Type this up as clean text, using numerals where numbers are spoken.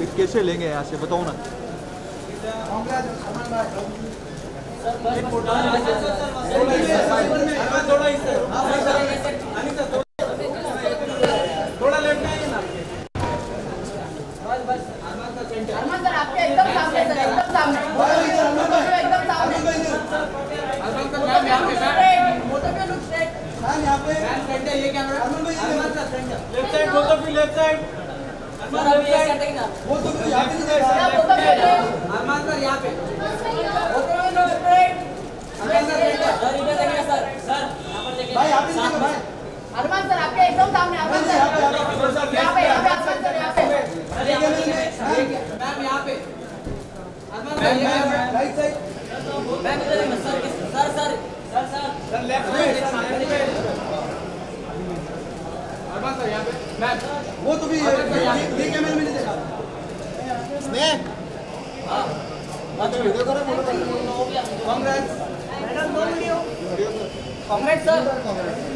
कैसे लेंगे यहाँ से, बताओ ना। थोड़ा लेफ्ट में ना, बस अरमान सर आपके एकदम सामने सर, एकदम सामने, एकदम सामने। अरमान सर मैम यहाँ पे, both of you look straight. Ma'am यहाँ पे, मैम फ्रंट है ये camera. Armaan sir front, left side, both of you left side. Sir अभी ये सेटिंग ना, बोथ ऑफ यू यहाँ पे, both of you. Armaan sir यहाँ पे, both of you look straight. Armaan sir front, sir इधर देखिए सर, सर यहाँ पर देखिए भाई, यहाँ पे देखिए भाई। अरमान सर आपके एकदम सामने, अरमान सर यहाँ पे, यहाँ पे अरमान सर यहाँ पे, मैम यहाँ पे, Armaan sir right side, ma'am इधर देखिए sir, sir sir sir sir left side, Armaan sir यहाँ पे, मैम वो तो भी ये कैमरे में नहीं देखा मैं। हाँ वीडियो करो, कांग्रेस मैडम, दो वीडियो, कांग्रेस सर।